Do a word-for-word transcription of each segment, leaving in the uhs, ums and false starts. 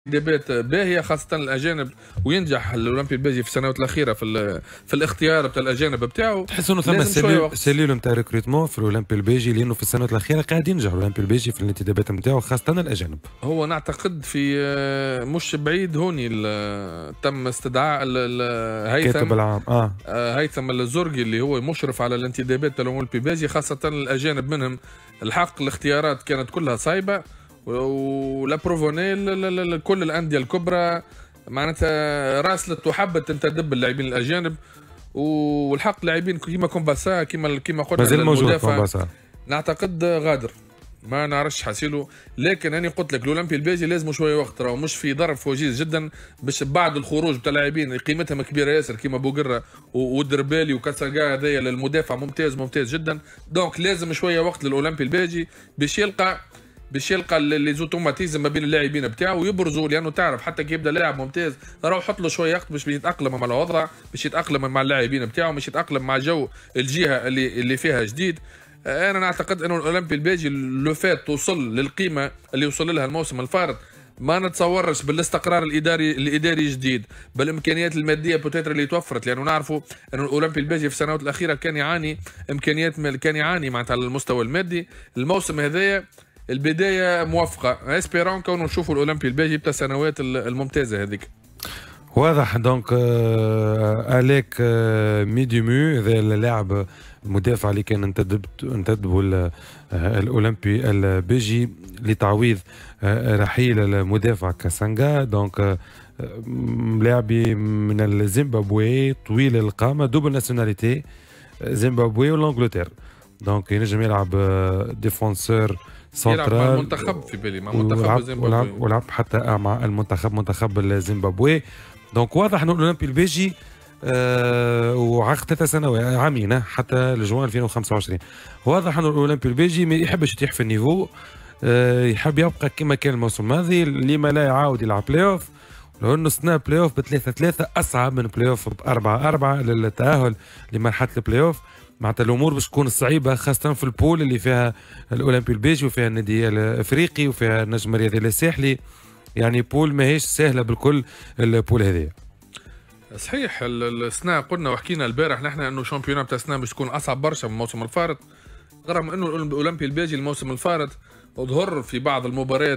انتدابات باهيه خاصه الاجانب، وينجح الاولمبي البلجي في السنوات الاخيره في في الاختيار بتاع الاجانب بتاعه. تحس انه ثم سليل سليل نتاع ريكروتمون في الاولمبي البلجي، لانه في السنوات الاخيره قاعد ينجح الاولمبي البلجي في الانتدابات نتاعو خاصه الاجانب. هو نعتقد في مش بعيد هوني تم استدعاء هيثم كاتب العام اه هيثم الزرقي اللي هو مشرف على الانتدابات تاع الاولمبي البلجي، خاصه الاجانب منهم الحق الاختيارات كانت كلها صايبه، ولا بروفونيل كل الانديه الكبرى معناتها راسلت وحبت تنتدب اللاعبين الاجانب، والحق لاعبين كيما كومباسا كيما كيما قلنا مازال موجود كومباسا نعتقد غادر ما نعرفش حاسيلو. لكن انا قلت لك الاولمبي البلجي لازم شويه وقت، راهو مش في ظرف وجيز جدا باش بعد الخروج تاع لاعبين قيمتهم كبيره ياسر كيما بوقره والدربالي وكاساغا هذايا للمدافع ممتاز ممتاز جدا. دونك لازم شويه وقت للاولمبي البلجي باش يلقى باش يلقى لي زوتوماتيزم ما بين اللاعبين بتاعه ويبرزوا، لانه تعرف حتى كي يبدا لاعب ممتاز راهو حط له شويه وقت باش يتاقلم مع الوضع، باش يتاقلم مع اللاعبين بتاعه، باش يتاقلم مع جو الجهه اللي اللي فيها جديد. انا نعتقد انه الاولمبي البلجي لو فات توصل للقيمه اللي وصل لها الموسم الفارط، ما نتصورش بالاستقرار الاداري الاداري جديد، بالامكانيات الماديه بوتيتر اللي توفرت، لانه نعرفوا انه الاولمبي البلجي في السنوات الاخيره كان يعاني امكانيات كان يعاني معناتها على المستوى المادي. الموسم هذايا البدايه موفقه، اسبيرون كونوا نشوفوا الاولمبي البلجي بتاع السنوات الممتازه هذيك. واضح. دونك آه اليك آه ميديمو هذا اللاعب المدافع اللي كان انتدب انتدبوا الاولمبي البلجي لتعويض آه رحيل المدافع كاسانغا. دونك آه لاعبي من الزيمبابوي طويل القامه دوبل ناسيوناليتي زيمبابوي والانجلتير. دونك ينجم يلعب ديفونسور سنترال، يلعب مع المنتخب في بالي مع منتخب الزيمبابوي، ولعب حتى مع المنتخب منتخب الزيمبابوي. دونك واضح انه الاولمبي البلجي آه وعقد ثلاث سنوات عامين حتى لجوان ألفين وخمسة وعشرين. واضح انه الاولمبي البلجي ما يحبش يطيح في النيفو، آه يحب يبقى كما كان الموسم الماضي، لما لا يعاود يلعب بلاي اوف، لو انه سنة بلاي اوف بثلاثة ثلاثة اصعب من بلاي اوف بأربعة أربعة للتأهل لمرحلة البلاي اوف. معناتها الامور باش تكون صعيبه خاصه في البول اللي فيها الاولمبي البلجي وفيها النادي الافريقي وفيها النجم الرياضي الساحلي، يعني بول ماهيش سهله بالكل البول هذه. صحيح السنة قلنا وحكينا البارح نحن انه شامبيون بتاع السنة باش تكون اصعب برشا من الموسم الفارط، رغم انه الاولمبي البلجي الموسم الفارط ظهر في بعض المباريات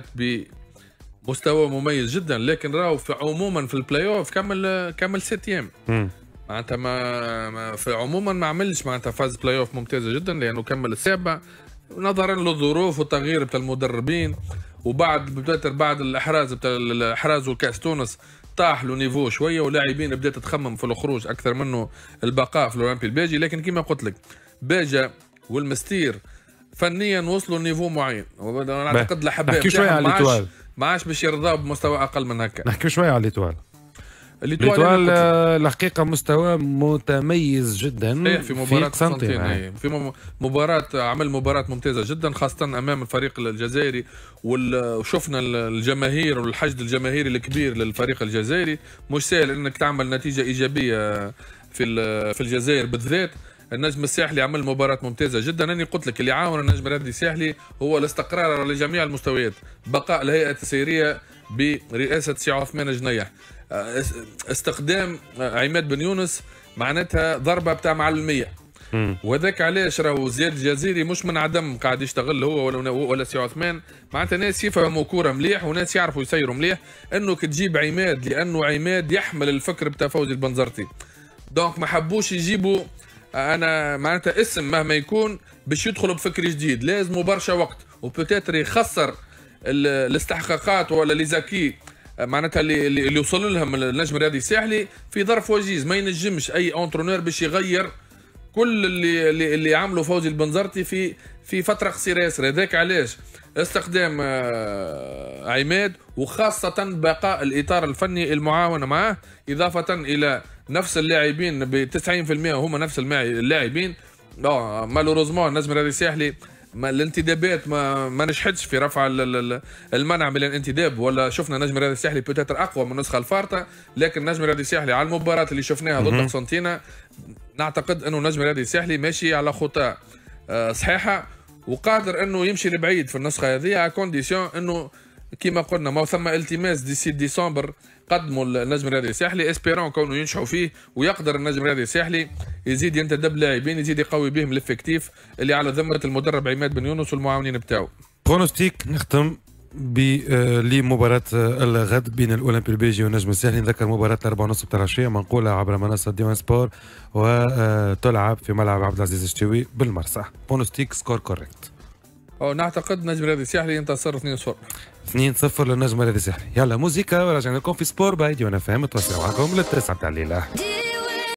بمستوى مميز جدا، لكن راهو في عموما في البلاي اوف كمل كمل ست ايام معناتها ما, ما في عموما ما عملش معناتها فاز بلاي اوف ممتازه جدا، لانه كمل السابع نظرا للظروف والتغيير بتاع المدربين، وبعد بدات بعد الاحراز بتاع الاحراز والكاس تونس طاح له نيفو شويه، ولاعبين بدات تخمم في الخروج اكثر منه البقاء في الاولمبي البلجي. لكن كما قلت لك باجا والمستير فنيا وصلوا لنيفو معين، ونعتقد الاحباء نحكي شويه على ليتوال ما عادش باش يرضاو بمستوى اقل من هكا. نحكي شويه على ليتوال. ليتوال الحقيقه مستوى متميز جدا في مباراه قسنطينه، في مباراه عمل مباراه ممتازه جدا خاصه امام الفريق الجزائري، وشفنا الجماهير والحشد الجماهيري الكبير للفريق الجزائري. مش سهل انك تعمل نتيجه ايجابيه في في الجزائر بالذات. النجم الساحلي عمل مباراة ممتازة جدا. أنا قلت لك اللي عاون النجم الرياضي الساحلي هو الاستقرار على جميع المستويات، بقاء الهيئة التسييرية برئاسة سي عثمان جنيح، استخدام عماد بن يونس معناتها ضربة بتاع معلمية، وذاك علاش راهو زياد الجزيري مش من عدم قاعد يشتغل هو ولا ولا سي عثمان، معناتها ناس يفهموا كوره مليح وناس يعرفوا يسيروا مليح، انه تجيب عماد لانه عماد يحمل الفكر بتاع فوزي البنزرتي. دونك ما حبوش يجيبوا انا معناتها اسم مهما يكون باش يدخلوا بفكر جديد، لازم برشا وقت، وبوتيتر يخسر الاستحقاقات ولا لي زاكي معناتها اللي اللي وصل لهم النجم الرياضي الساحلي في ظرف وجيز. ما ينجمش اي انترونور باش يغير كل اللي اللي, اللي عمله فوزي البنزرتي في في فتره قصيره ياسر. هذاك علاش استخدام عماد، وخاصه بقاء الاطار الفني المعاون معاه، اضافه الى نفس اللاعبين ب تسعين بالمئة هما نفس اللاعبين. اه مالوروزمون النجم الرياضي الساحلي ما الانتدابات ما ما نجحتش في رفع المنع من الانتداب، ولا شفنا نجم الرياضي الساحلي بوتيتر اقوى من النسخه الفارطه، لكن نجم الرياضي الساحلي على المباراه اللي شفناها ضد قسنطينه نعتقد انه نجم الرياضي الساحلي ماشي على خطى صحيحه، وقادر انه يمشي لبعيد في النسخه هذه، على كونديسيون انه كما قلنا ما ثم التماس ديسي ديسمبر قدموا النجم الرياضي الساحلي اسبيرون كونه ينجحوا فيه ويقدر النجم الرياضي الساحلي يزيد ينتدب لاعبين يزيد يقوي بهم الافكتيف اللي على ذمه المدرب عماد بن يونس والمعاونين بتاعه. برونوستيك نختم لمباراة الغد بين الأولمبي البيجي والنجم الساحلي. نذكر مباراة الأربعة ونص بتاع العشية منقولة عبر منصة ديوان سبور وتلعب في ملعب عبد العزيز الشتوي بالمرسى. برونوستيك سكور كوريكت. أو نعتقد النجم الرياضي الساحلي ينتصر اثنين صفر. اثنين صفر للنجم الرياضي الساحلي. يلا موسيقى ورجعنا لكم في سبور باي ديوان اف ام. تواصلوا معكم للتسعة تاع الليلة.